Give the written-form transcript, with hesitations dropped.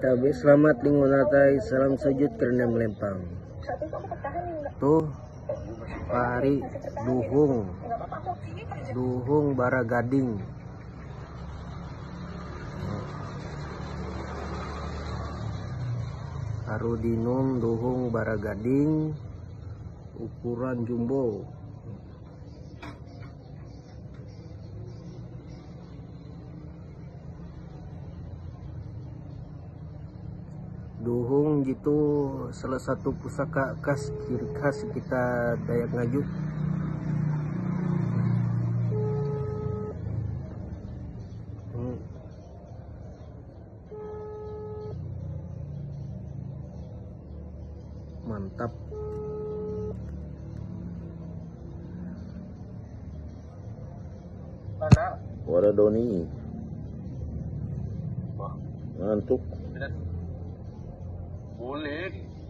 Tabe selamat lingunatai salam sujud karena melempang. Tuh pari duhung bara gading. Arudinum duhung bara gading ukuran jumbo. Duhung gitu salah satu pusaka khas ciri khas kita Dayak Ngaju. Mantap. Wara Doni. Ngantuk. Boleh.